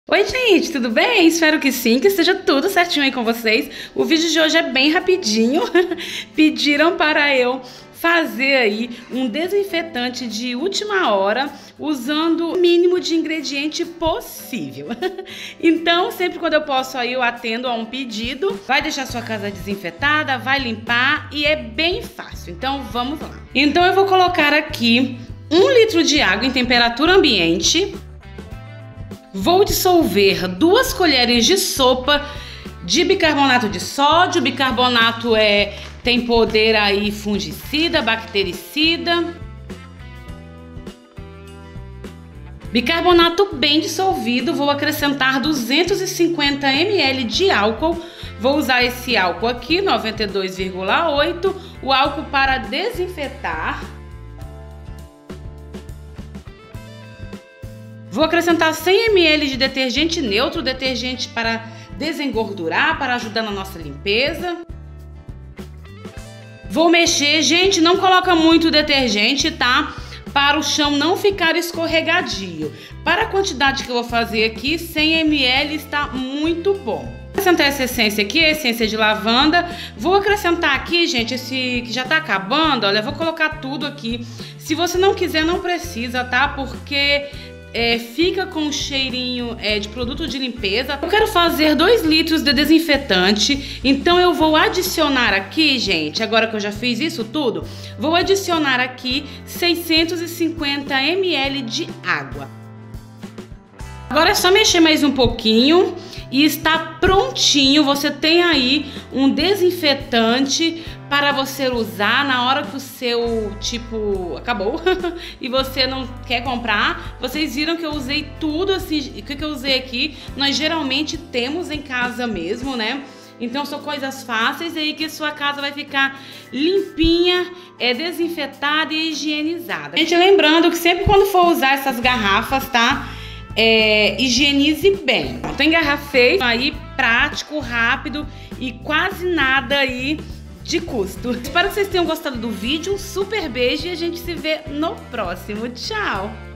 Oi gente, tudo bem? Espero que sim, que esteja tudo certinho aí com vocês. O vídeo de hoje é bem rapidinho. Pediram para eu fazer aí um desinfetante de última hora usando o mínimo de ingrediente possível. Então, sempre quando eu posso aí eu atendo a um pedido. Vai deixar sua casa desinfetada, vai limpar e é bem fácil. Então, vamos lá. Então, eu vou colocar aqui 1 litro de água em temperatura ambiente. Vou dissolver 2 colheres de sopa de bicarbonato de sódio. Bicarbonato tem poder aí fungicida, bactericida. Bicarbonato bem dissolvido. Vou acrescentar 250 ml de álcool. Vou usar esse álcool aqui, 92,8. O álcool para desinfetar. Vou acrescentar 100 ml de detergente neutro, detergente para desengordurar, para ajudar na nossa limpeza. Vou mexer, gente, não coloca muito detergente, tá? Para o chão não ficar escorregadio. Para a quantidade que eu vou fazer aqui, 100 ml está muito bom. Vou acrescentar essa essência aqui, a essência de lavanda. Vou acrescentar aqui, gente, esse que já tá acabando, olha, vou colocar tudo aqui. Se você não quiser, não precisa, tá? Porque fica com um cheirinho de produto de limpeza. Eu quero fazer 2 litros de desinfetante, então eu vou adicionar aqui, gente, agora que eu já fiz isso tudo, vou adicionar aqui 650 ml de água. Agora é só mexer mais um pouquinho e está prontinho. Você tem aí um desinfetante para você usar na hora que o seu acabou e você não quer comprar. Vocês viram que eu usei tudo assim, o que eu usei aqui, nós geralmente temos em casa mesmo, né? Então são coisas fáceis aí que sua casa vai ficar limpinha, desinfetada e higienizada. Gente, lembrando que sempre quando for usar essas garrafas, tá? Higienize bem. Então engarrafei aí, prático, rápido e quase nada aí de custo. Espero que vocês tenham gostado do vídeo. Um super beijo e a gente se vê no próximo. Tchau!